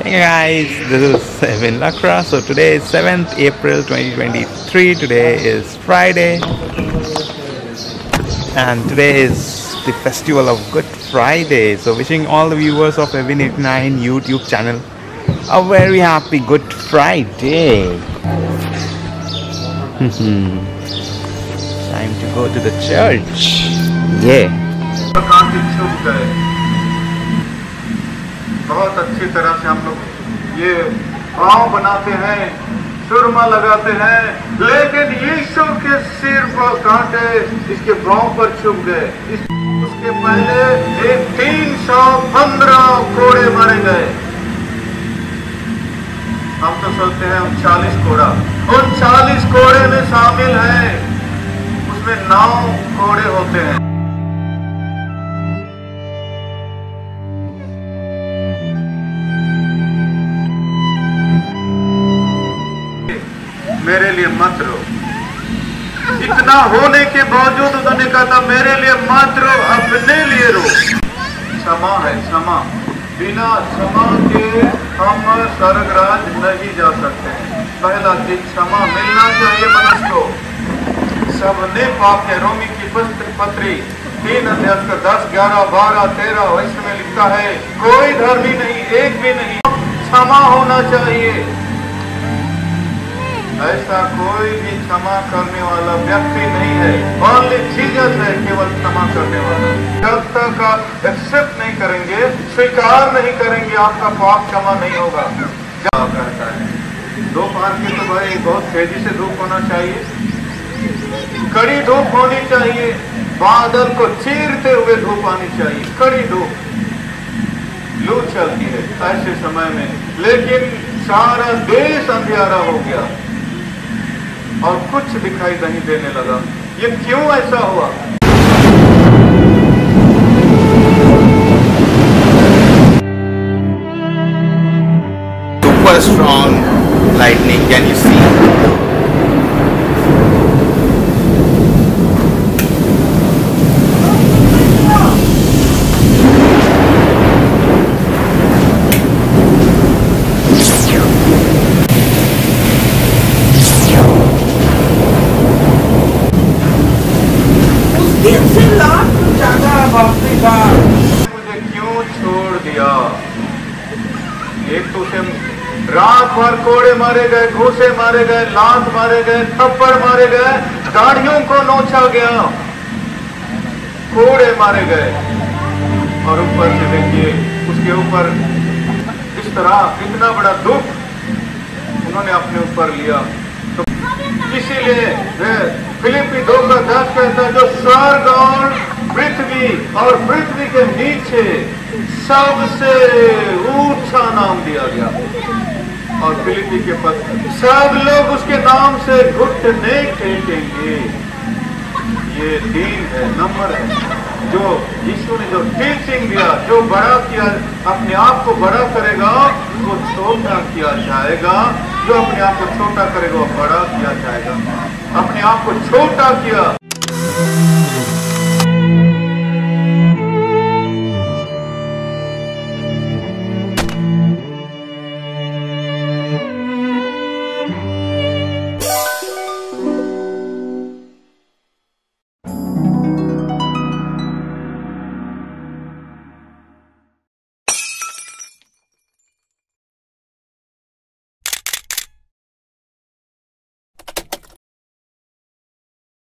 Hey guys, this is Evewin Lakra. So today is 7th April 2023. Today is Friday and today is the festival of Good Friday. So wishing all the viewers of Evewin89 YouTube channel a very happy Good Friday. Time to go to the church. Yeah. बहुत अच्छी तरह से हम लोग ये पाँव बनाते हैं, सुरमा लगाते हैं, लेकिन यीशु के सिर पर कांटे इसके पाँव पर चुभ गए। उसके पहले 315 कोड़े मारे गए। हम तो सोचते हैं 40 कोड़ा, उन 40 कोड़े में शामिल है, उसमें 9 कोड़े होते हैं। मेरे लिए मत रो। इतना होने के बावजूद उन्होंने कहा था मेरे लिए मत रो, अपने लिए रो। क्षमा है, क्षमा। बिना क्षमा के हम स्वर्गराज नहीं जा सकते। पहला चीज क्षमा मिलना चाहिए मनुष्य को। सबने पाप के रोमी की पत्री 3 अध्याय 10, 11, 12, 13 इसमें लिखा है कोई धर्मी नहीं, एक भी नहीं। क्षमा होना चाहिए। ऐसा कोई भी क्षमा करने वाला व्यक्ति नहीं है। ओनली जीसस है केवल क्षमा करने वाला। जब तक आप एक्सेप्ट नहीं करेंगे, स्वीकार नहीं करेंगे, आपका पाप क्षमा नहीं होगा। जब कहता है दोपहर के तो भाई बहुत तेजी से धूप होना चाहिए, कड़ी धूप होनी चाहिए, बादल को चीरते हुए धूप आनी चाहिए, कड़ी धूप। लू चलती है ऐसे समय में, लेकिन सारा देश अंधियारा हो गया और कुछ दिखाई नहीं देने लगा। ये क्यों ऐसा हुआ? Super strong lightning, can you see? मुझे क्यों छोड़ दिया? एक तो उसे रात भर कोड़े मारे गए, घूसे मारे गए, लात मारे गए, थप्पड़ मारे गए, दाढ़ियों को नोचा गया, कोड़े मारे गए, और ऊपर से देखिए उसके ऊपर इस तरह इतना बड़ा दुख उन्होंने अपने ऊपर लिया। तो इसीलिए फिलिप्पी 2:10 कहता है जो स्वर्ग और पृथ्वी के नीचे सबसे ऊंचा नाम दिया गया। और फिलिप्पी के पत्र सब लोग उसके नाम से घुटने टेकेंगे। ये दिन है, नंबर है जो यीशु ने जो टीचिंग दिया, जो बड़ा किया, अपने आप को बड़ा करेगा वो छोटा किया जाएगा, जो अपने आप को छोटा करेगा वो बड़ा किया जाएगा। अपने आप को छोटा किया